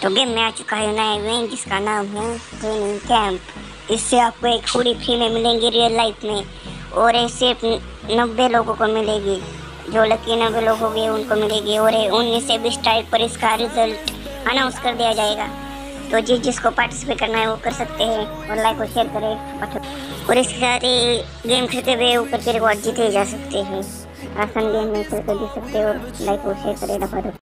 तो गेम में आ चुका है नया इवेंट जिसका नाम है ट्रेनिंग कैंप। इससे आपको एक हुडी फ्री में मिलेंगी रियल लाइफ में, और ऐसे 90 लोगों को मिलेगी। जो लकी 90 लोग होंगे उनको मिलेगी, और 19 से 20 तारीख पर इसका रिजल्ट अनाउंस कर दिया जाएगा। तो जिसको पार्टिसिपेट करना है वो कर सकते हैं, और लाइक और शेयर करें। और इसके साथ ही गेम खेलते हुए ऊपर के रिकॉर्ड जीते जा सकते हैं। आसान गेम में खेल कर जीत सकते हैं, और लाइक और शेयर करें।